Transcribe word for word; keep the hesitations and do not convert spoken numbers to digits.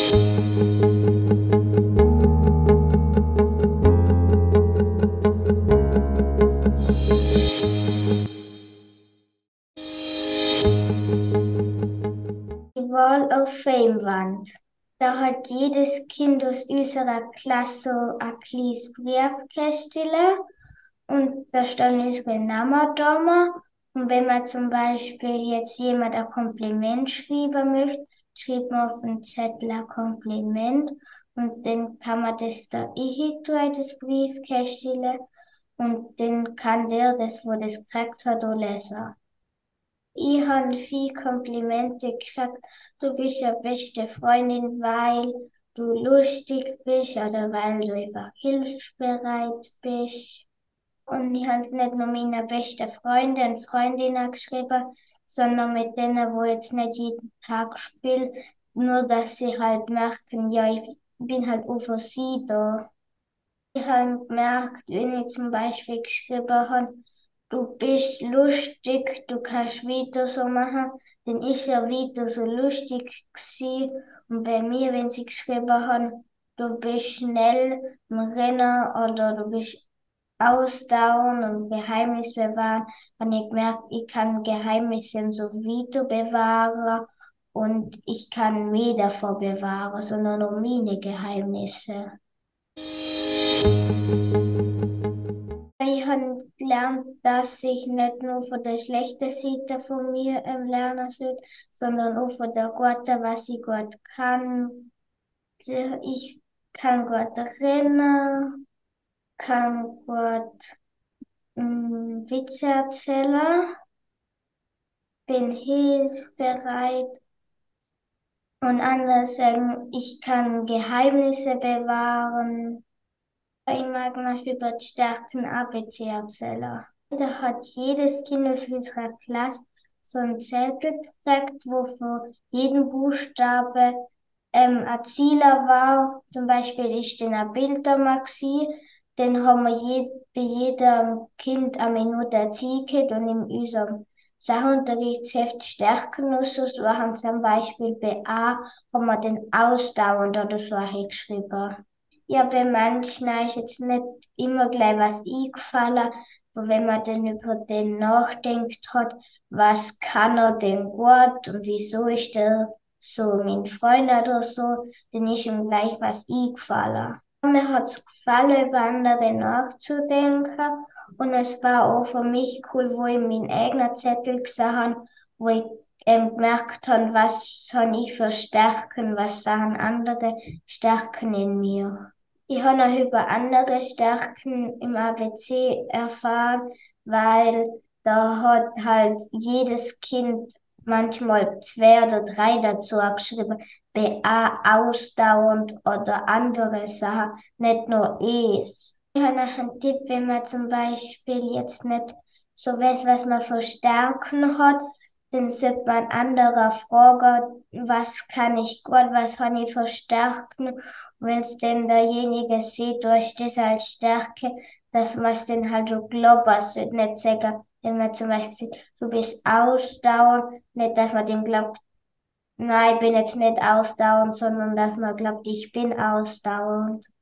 Die Wall of Fame Wand. Da hat jedes Kind aus unserer Klasse so ein kleines Briefkästchen und da stehen unsere Namen da. Und wenn man zum Beispiel jetzt jemand ein Kompliment schreiben möchte, schreibt man auf den Zettel ein Kompliment und dann kann man das da ich tun, das Briefkästchen, und dann kann der, das wo das gekriegt hat, auch lesen. Ich habe viel Komplimente gekriegt. Du bist ja beste Freundin, weil du lustig bist oder weil du einfach hilfsbereit bist. Und ich habe es nicht nur meiner besten Freunde und Freundinnen geschrieben, sondern mit denen, wo ich jetzt nicht jeden Tag spiele, nur dass sie halt merken, ja, ich bin halt auch für sie da. Ich habe gemerkt, wenn ich zum Beispiel geschrieben habe, du bist lustig, du kannst weiter so machen, dann ist er wieder so lustig gewesen. Und bei mir, wenn sie geschrieben haben, du bist schnell im Rennen oder du bist ausdauernd und Geheimnis bewahren, habe ich gemerkt, ich kann Geheimnisse so weiter bewahren und ich kann mehr davor bewahren, sondern nur meine Geheimnisse. Ich habe gelernt, dass ich nicht nur von der schlechten Seite von mir ähm, lernen soll, sondern auch von der guten, was ich gut kann. Also ich kann gut rennen, kann gut ähm, Witze erzählen, bin hilfsbereit und andere sagen, ich kann Geheimnisse bewahren. Ich mag noch über die Stärken A B C erzählen. Da hat jedes Kind aus unserer Klasse so einen Zettel gekriegt, wo für jeden Buchstabe ähm, ein Zieler war. Zum Beispiel ist dann ein Bild da mal gewesen. Dann haben wir je, bei jedem Kind eine Minute erzählt und in unserem Sachunterrichtsheft Stärken aussuchen. Zum Beispiel bei A haben wir den ausdauernd oder so geschrieben. Ja, bei manchen ist jetzt nicht immer gleich was eingefallen, aber wenn man dann über den nachdenkt hat, was kann er denn gut und wieso ist er so mein Freund oder so, dann ist ihm gleich was eingefallen. Mir hat es gefallen, über andere nachzudenken, und es war auch für mich cool, wo ich meinen eigenen Zettel gesehen habe, wo ich ähm, gemerkt habe, was habe ich für Stärken, was sagen andere Stärken in mir. Ich habe noch über andere Stärken im A B C erfahren, weil da hat halt jedes Kind manchmal zwei oder drei dazu geschrieben. Bei A ausdauernd oder andere Sachen, nicht nur es. Ich habe noch einen Tipp, wenn man zum Beispiel jetzt nicht so weiß, was man für Stärken hat, dann sollte man andere fragen, was kann ich gut, was habe ich für Stärken. Und wenn es denn derjenige sieht, durch das als Stärke, dass man es dann halt so glaubt, also nicht sagen, wenn man zum Beispiel sieht, du bist ausdauernd, nicht, dass man dem glaubt, nein, ich bin jetzt nicht ausdauernd, sondern dass man glaubt, ich bin ausdauernd.